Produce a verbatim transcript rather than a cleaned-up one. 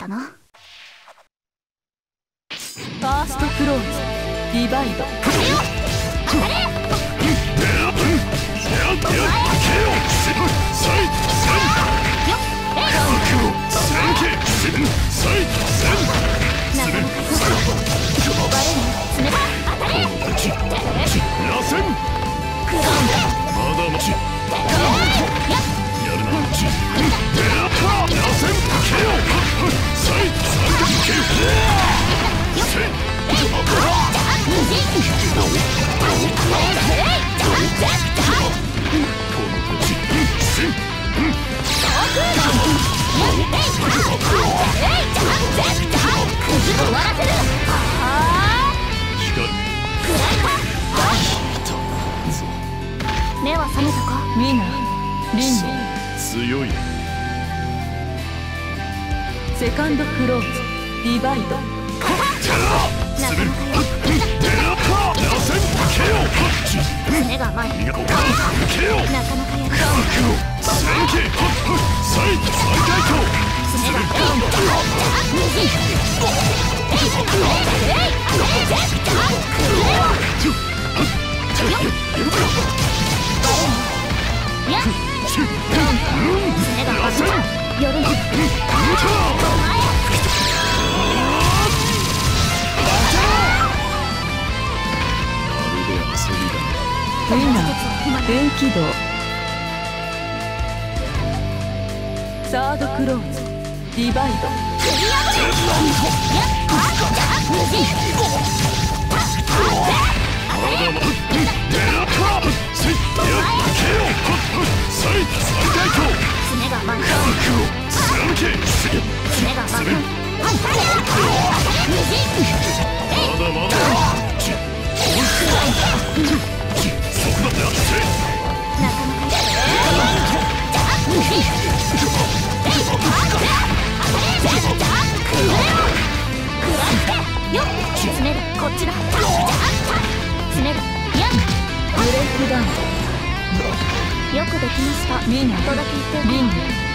な。 ファーストクローズディバイド。 当たれ。目は覚めたか。 ミナリンネ強い。 セカンドクローズディバイド。 目が甘い。なかなかやる。 ウィナー分岐道。サードクローズディバイド。 こっちだ。詰める。 ブレイクダウン。 よくできました。 ミナとだけ言って。 リンネ